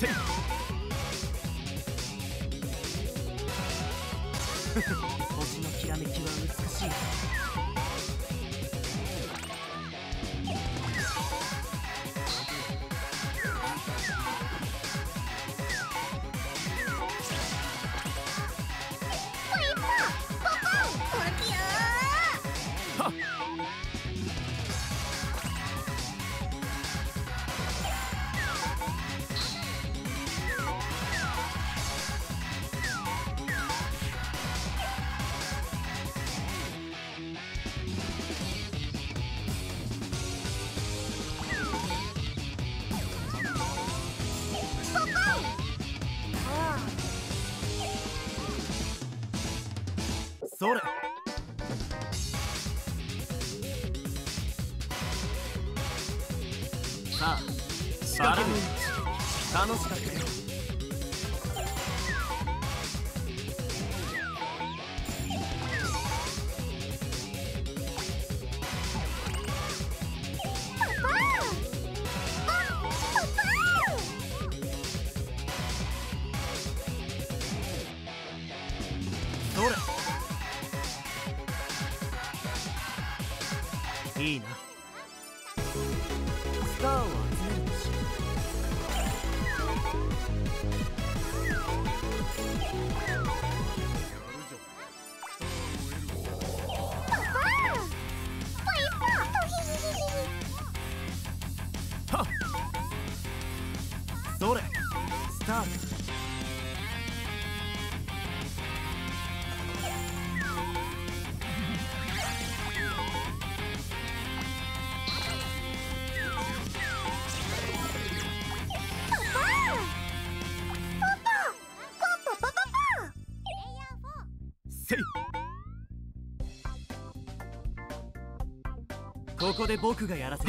せい星のきらめきは美しい。それさあ仕掛ける楽しかったよ。それいいな。スターを集めるんだし。はっそれスターだ。せいここで僕がやらせる。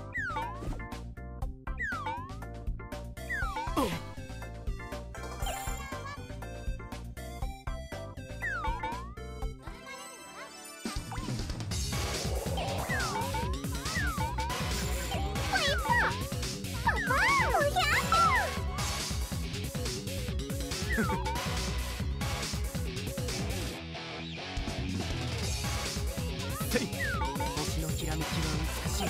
せい星のきらめきは美しい。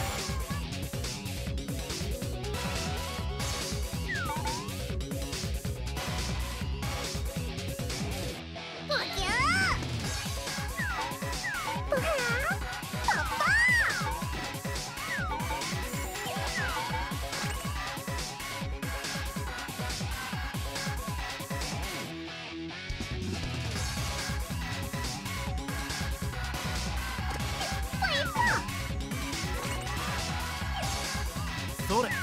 それ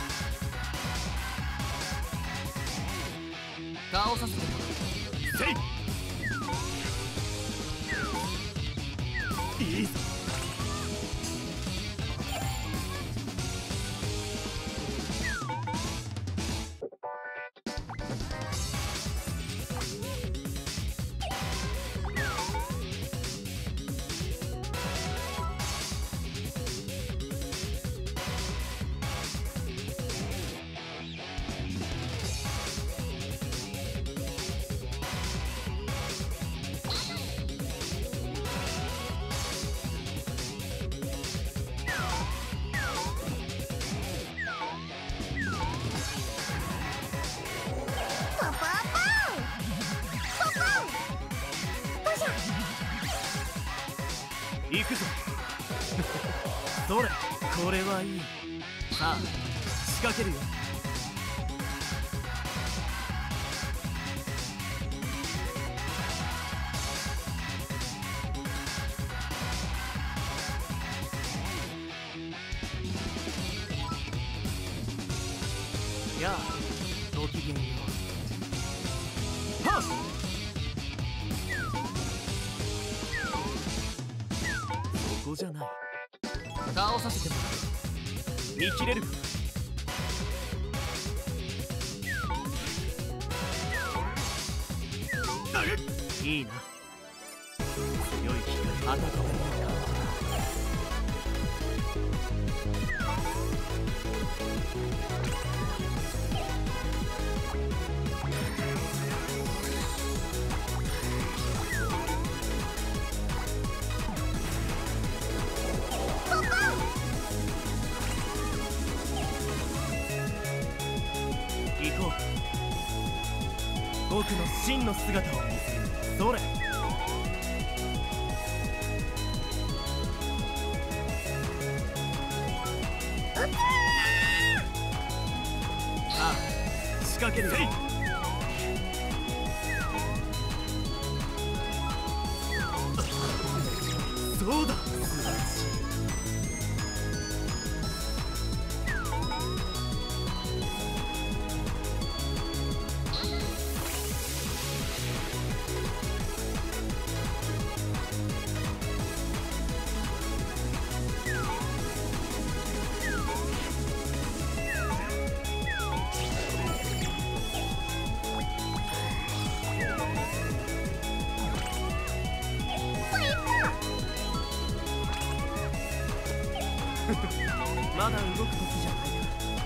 顔させてもらう。せいいいぞ。行くぞそれこれはいい。さあ仕掛けるよ。やあごきげんよう。はっそこじゃない。倒させてもらう。見切れるか。いいな。強い光温めるよ。 僕の真の姿を見せる。それ。さあ仕掛けるよ。そうだ、素晴らしい。まだ動く時じゃないか。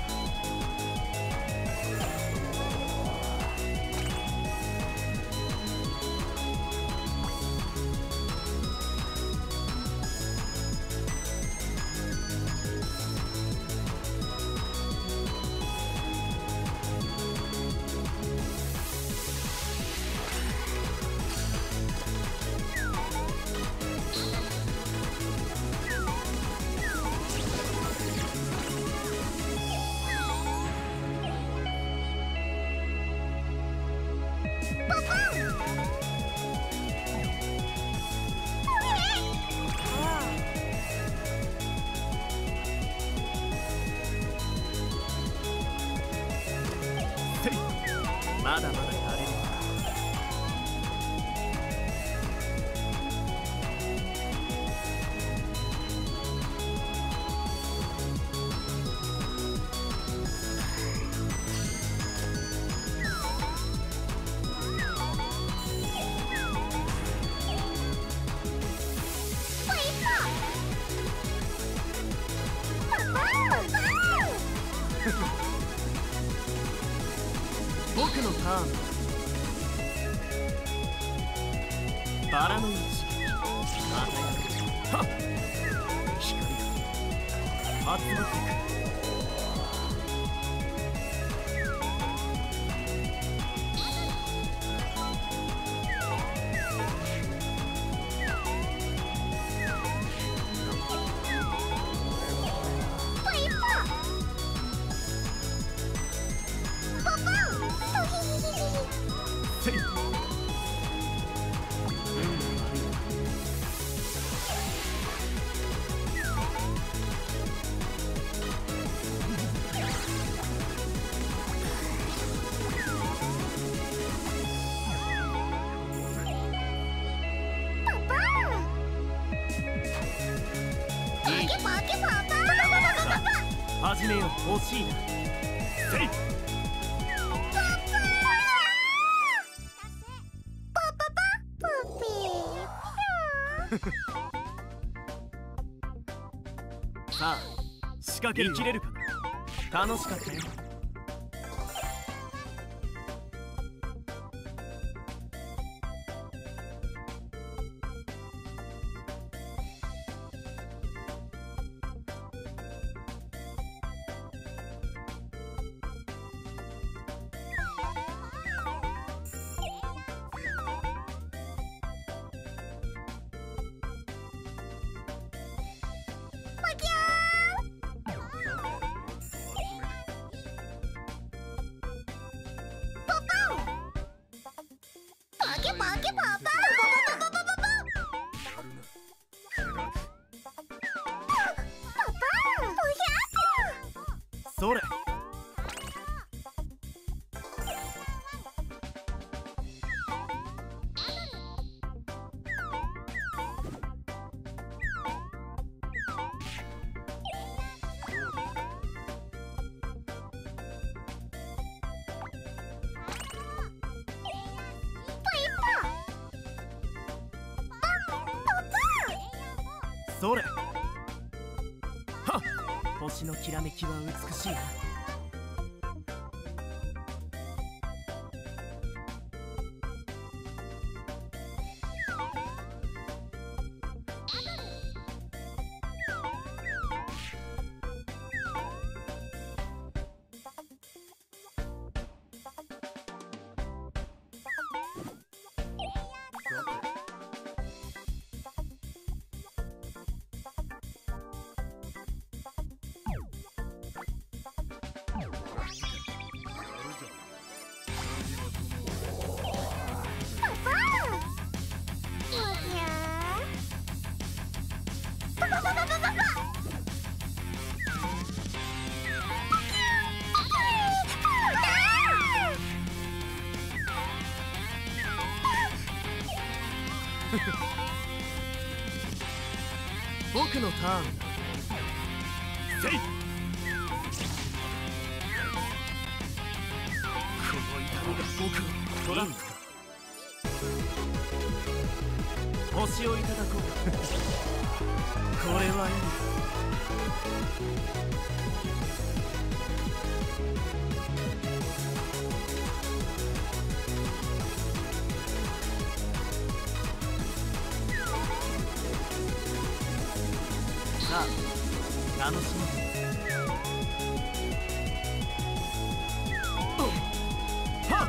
まだまだやれる。僕のターン。バラの一撃。またやる。はっ、光が集まってくる。せい。始めよう、欲しいな。せい。さあ仕掛け切れるかな。楽しかったよ。それ。それ。はっ、星のきらめきは美しいな。 僕のターンだ。せい。この痛みが僕をトランプか。星をいただこう。これはいい。さあ楽しみ。はっ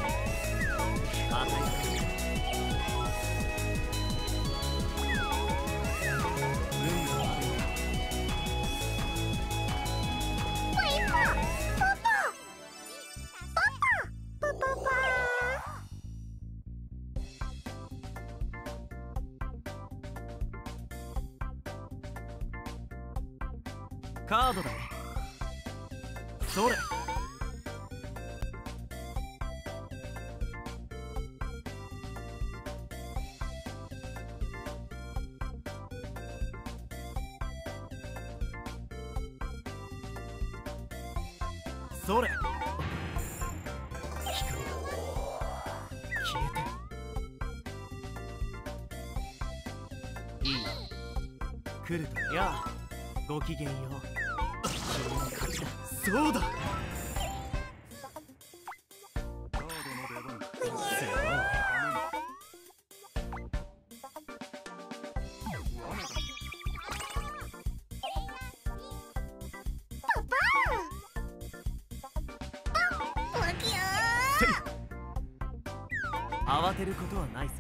カードだ。それ。それ。光が消えて。いい。来るとやあ、ごきげんよう。そうだ。慌てることはないさ。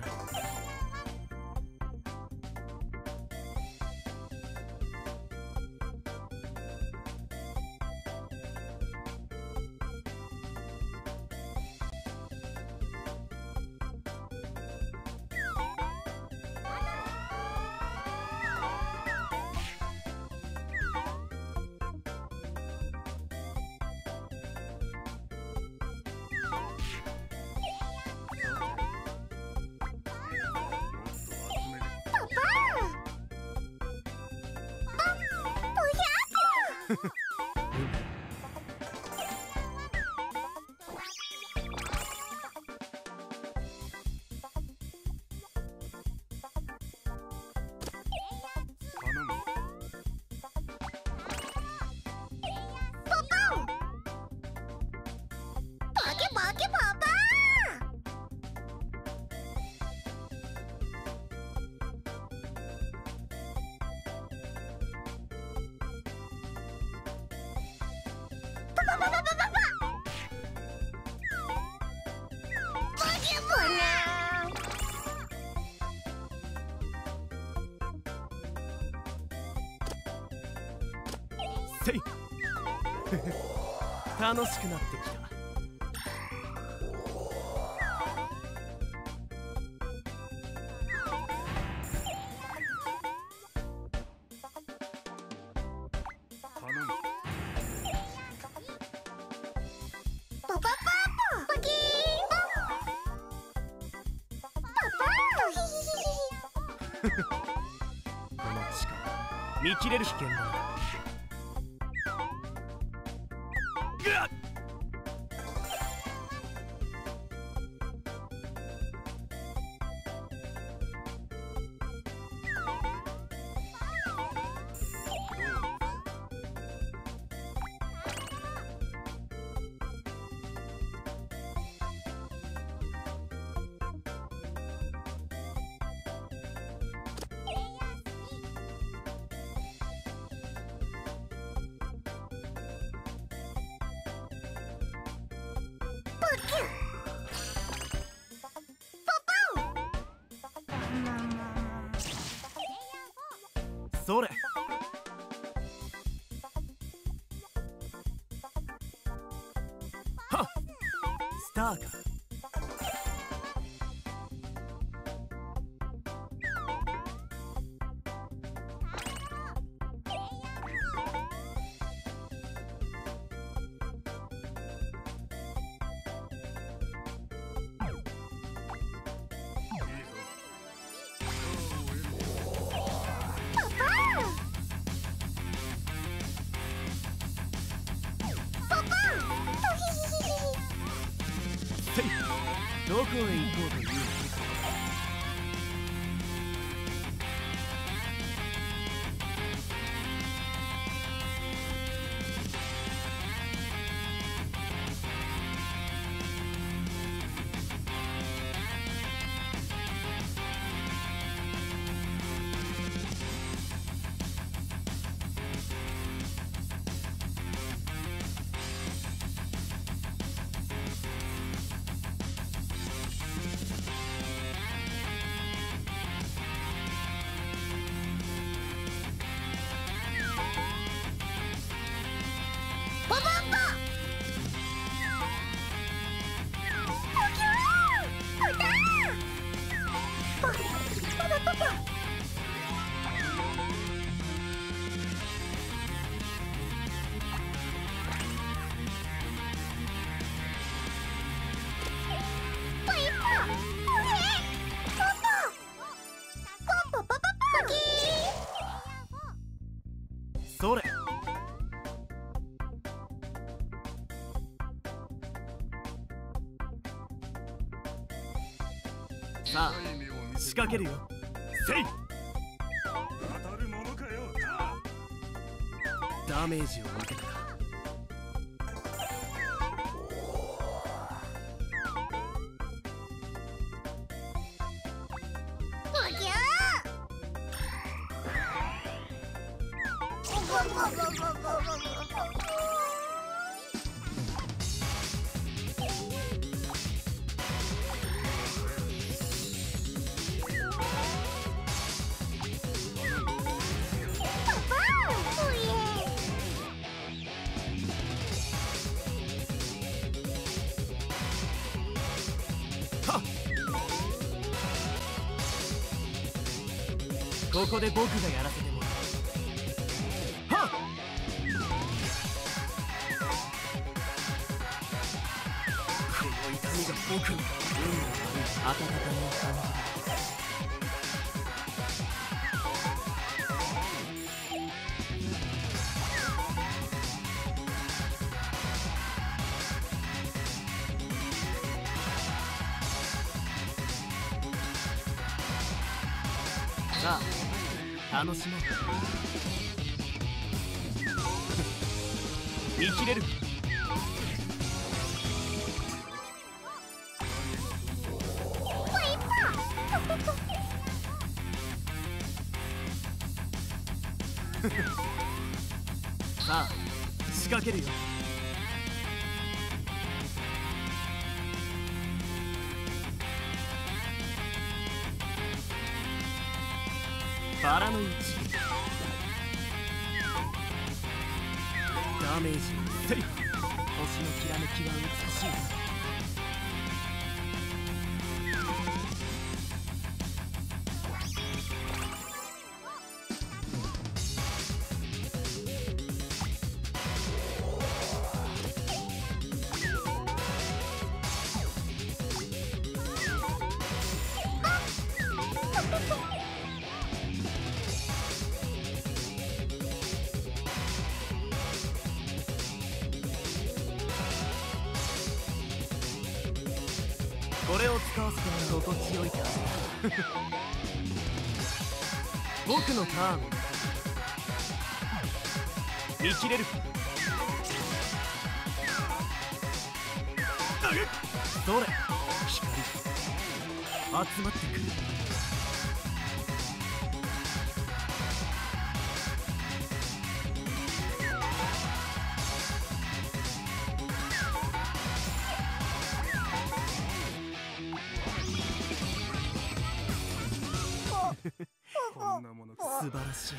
せい。楽しくなってきた。この力見切れる危険だ。それ。はっスターか。 せい。どこへ行こうというの？それ。さあ仕掛けるよ。せい。 当たるものかよ。 ダメージを受けたか。ここで僕がやらせてもらう。はっ。この痛みが僕の温かみを感じる。さあ楽しもう。見切れる。さあ仕掛けるよ。バラの一ダメージをせい。星のきらめきは美しい。これを使わせても心地よいか。僕のターンを見切れる。それ光集まってくる。 こんなものか。 素晴らしい。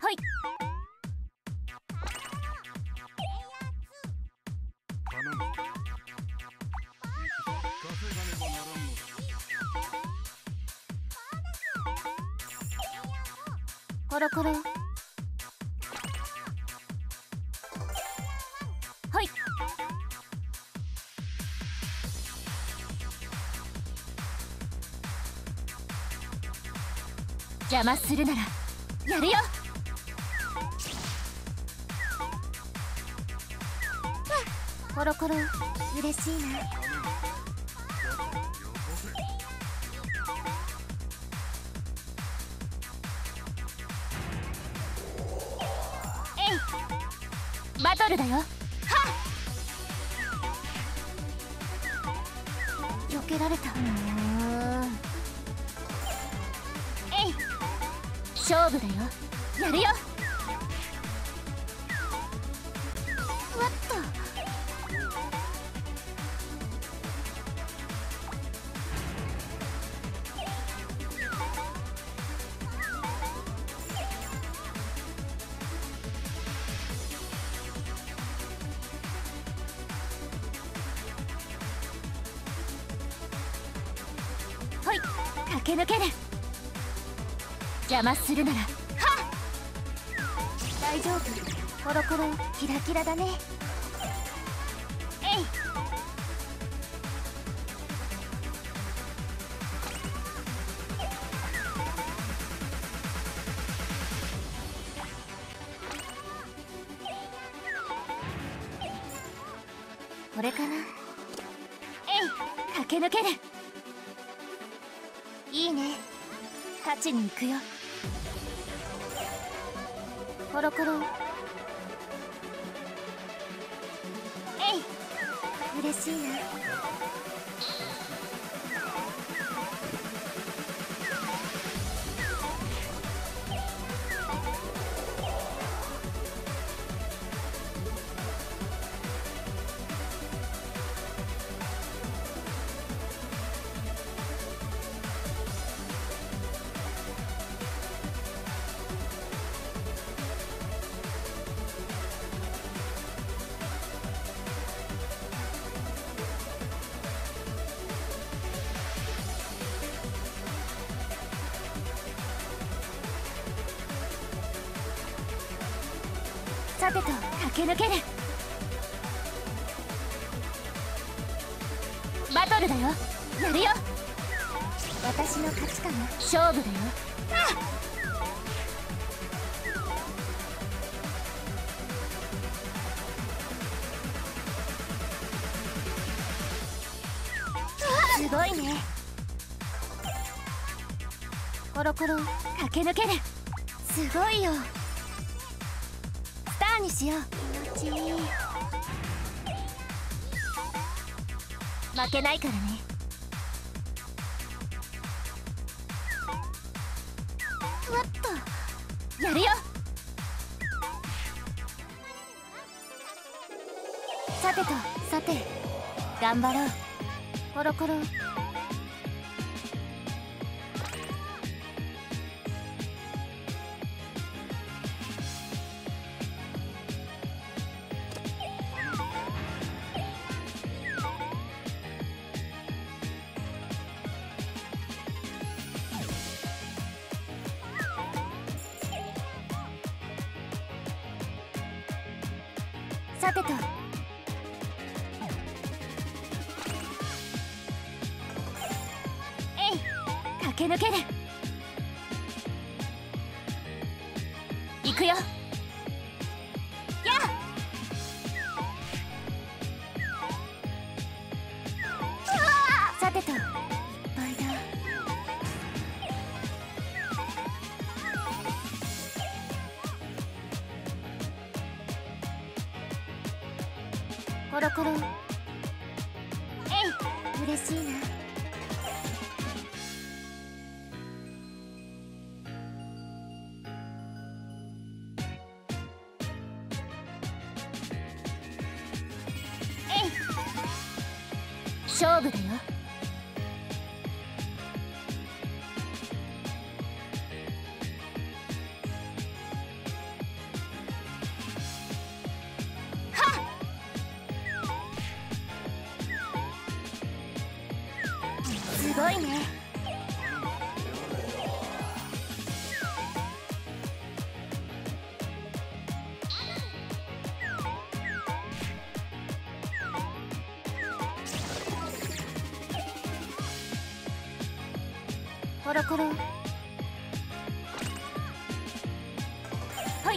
はい。 頼む。稼がねばならんのだ。 コロコロ。はい。邪魔するならやるよ。コロコロ嬉しいな。バトルだよ。はっ、避けられた。えい、勝負だよ。やるよ。ふわっと。ほい、駆け抜ける。邪魔するならはっ、大丈夫。コロコロキラキラだね。えい、これかな。えい、駆け抜ける。いいね、勝ちに行くよ。コロコロ。えい、嬉しいな。さてと駆け抜ける。バトルだよ。やるよ。私の勝ちかな。勝負だよ。すごいね。コロコロ駆け抜ける。すごいよ。スターにしよう。気持ちいい。負けないからね。ふわっとやるよ。さてとさて頑張ろう。コロコロ。さてとえい、駆け抜ける。行くよ。やっ、さてといっぱいだ。コロコロ。えい、嬉しいな。えい、勝負だよ。 ごいね。コロコロ。はい。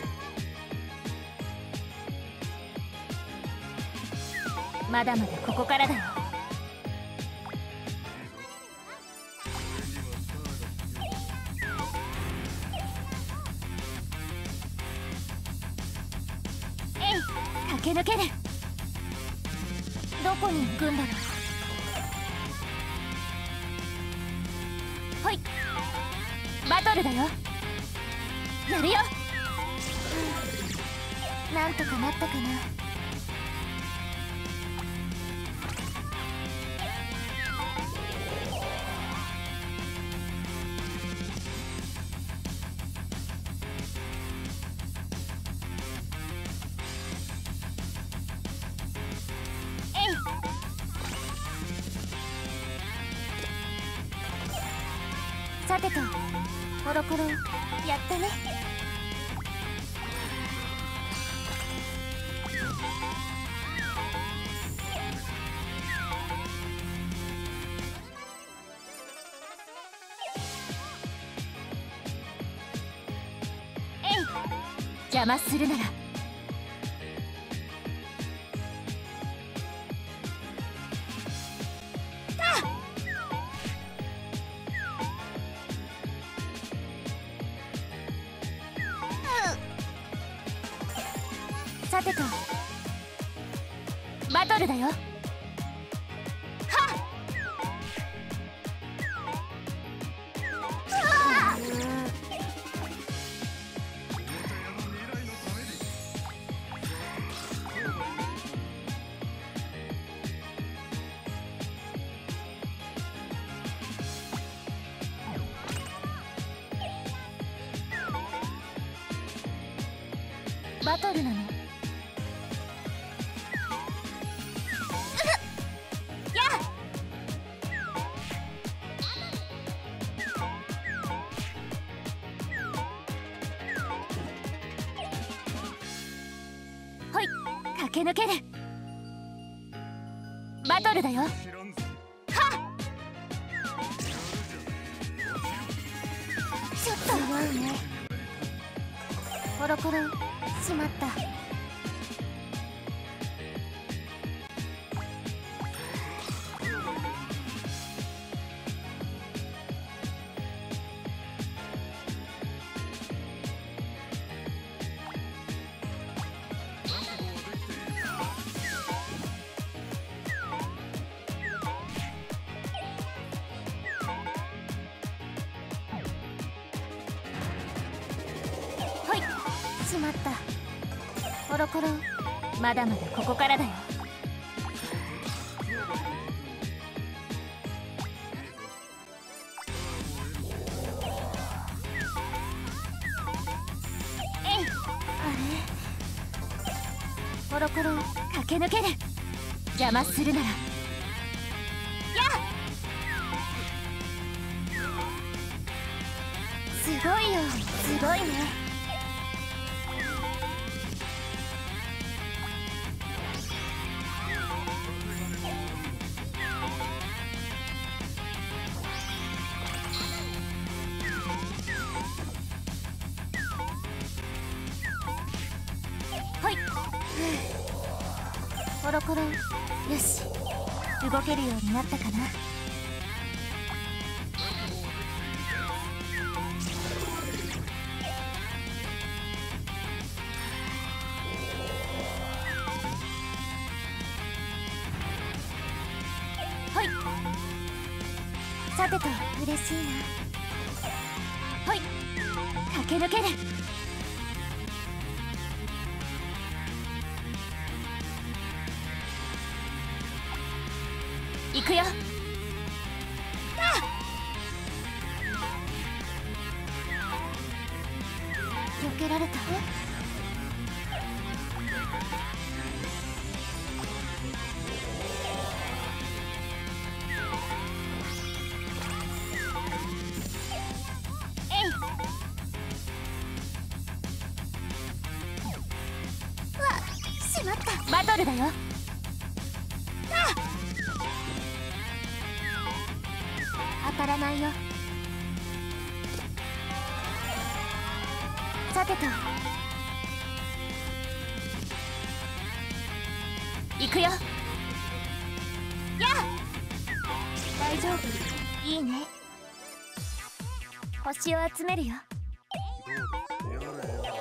まだまだここからだよ。えい、駆け抜ける。どこに行くんだろう。はい、バトルだよ。やるよ。なんとかなったかな。さてと、コロコロやったね。えい、邪魔するなら。さてと、バトルだよ。はっ。バトルなの。ほい、駆け抜ける。バトルだよ。はっ。ちょっとすごいね。コロコロしまった。ほい、しまった。コロコロ、まだまだここからだよ。えい、あれ。コロコロ駆け抜ける。邪魔するなら。やっ。すごいよ、すごいね。ほい。コロコロ、よし、動けるようになったかな。ほい。さてと、嬉しいな。ほい、駆け抜ける。行くよ。避けられた。 ドルだよ。当たらないよ。さてと行くよ。やあ、大丈夫。いいね。星を集めるよ。 どうだやれよ。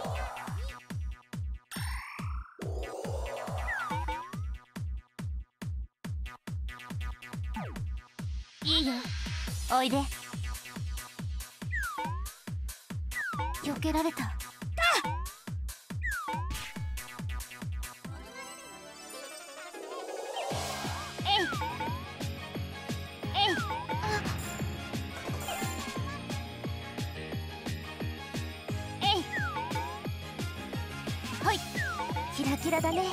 いいよ、おいで。避けられた。えいえい。えい。ほい、キラキラだね。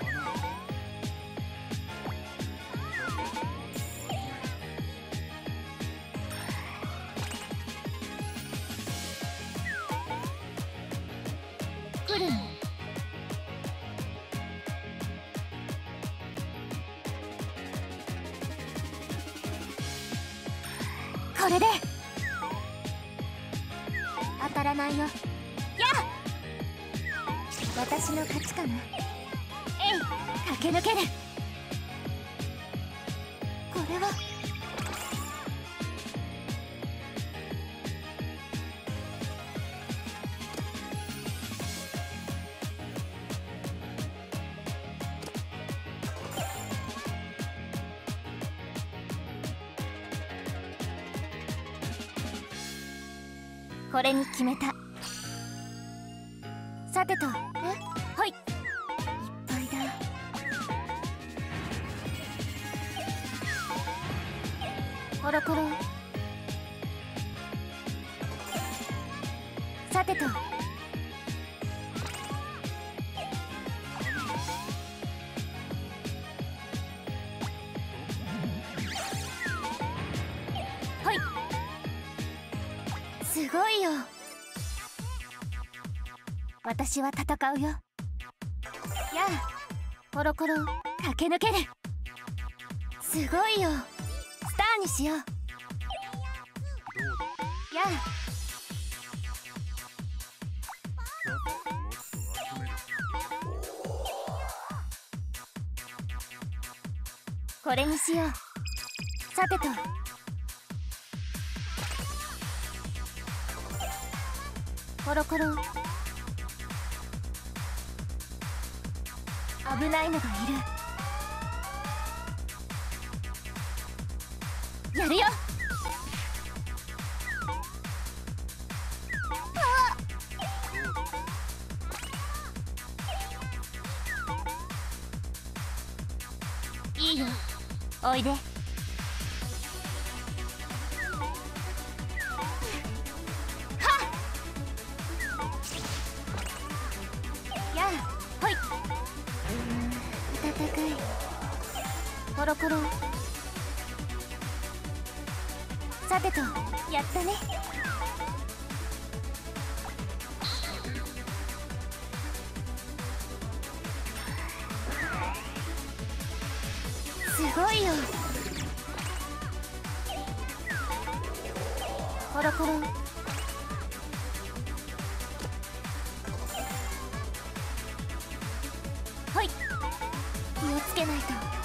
来るの。これで当たらないよ。やあ、私の勝ちかな。えい、駆け抜ける。これはこれに決めた。さてと、ほい、いっぱいだ。コロコロ。さてとほい、すごいよ。私は戦うよ。やあ、コロコロ駆け抜ける。すごいよ。スターにしよう。やあ、 もっと集める。 これにしよう。さてとコロコロ。危ないのがいる。やるよ。いいよ、おいで。やあ、ほい。暖かい。コロコロ。さてと、やったね。すごいよ。コロコロ。ほい、気をつけない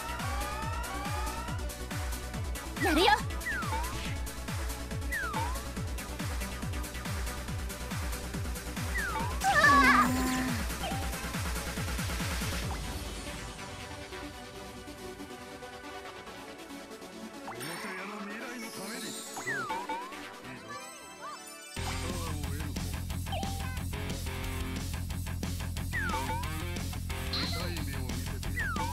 と。やるよ。 おもちゃ屋の未来のために。どうだいいぞ。パワーを得る方。痛い目を見せてやる。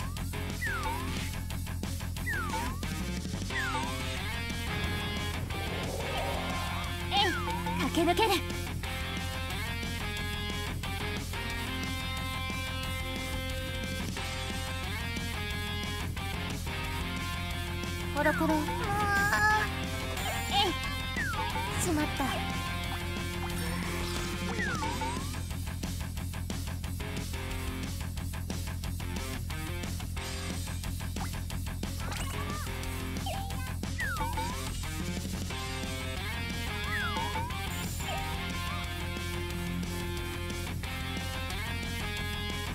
えい、駆け抜ける。コロコロ。えい、しまった。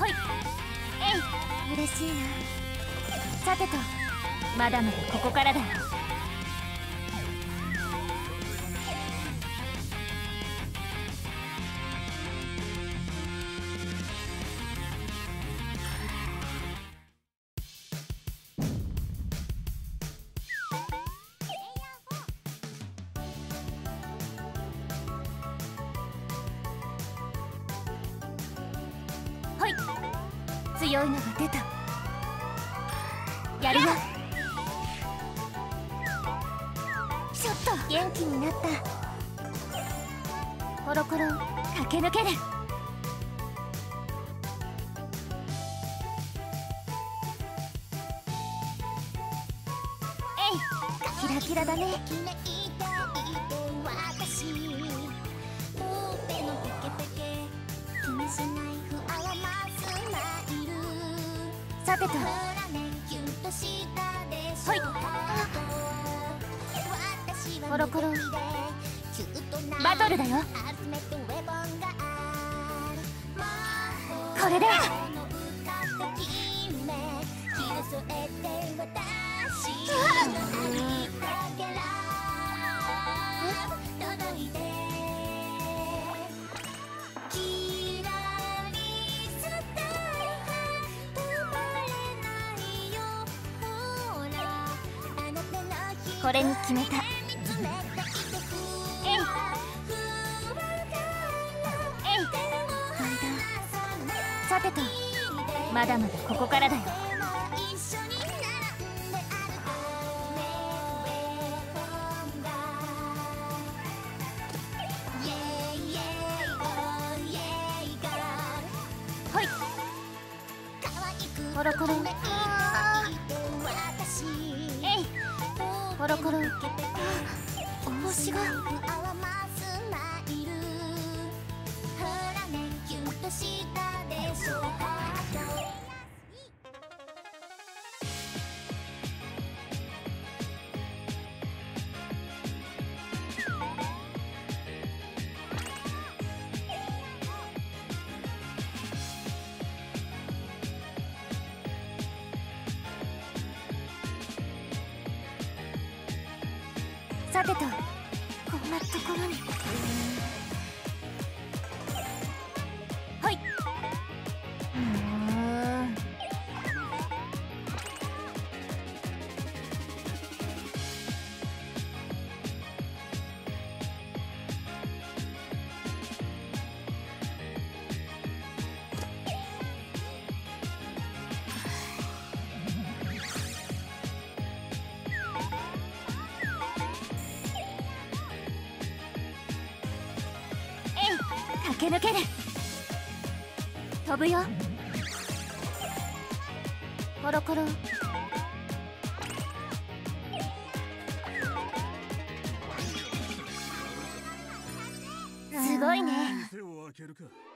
ほい。えい、嬉しいな。さてと、まだまだここからだよ。ほい、強いのが出た。やるよ。ちょっと元気になった。コロコロ駆け抜ける。えい、キラキラだね。さてと、ほい。コロコロバトルだよ。これだ。これに決めた。えい、えい、さてと、まだまだここからだよ。ほい、コロコロ。えい、コロコロ。星が。さてと、こんなところに。ほい。駆け抜ける。飛ぶよ。コロコロ。すごいね。 手を開けるか。